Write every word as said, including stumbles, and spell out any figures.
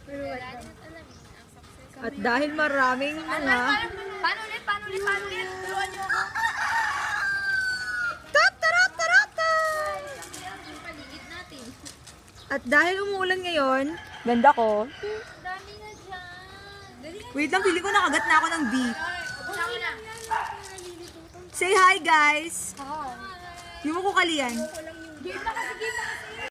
At dahil maraming mga... Paano ulit? Paano ulit? Paano ulit? Turuan niyo ako. Tatarata! Paligid natin. At dahil umuulan ngayon, ganda ko. Dami na dyan. Wait lang, pili ko nakagat na ako ng B. Sama na. Say hi, guys! Yung mo ko kalian. Game na kasi, game na kasi.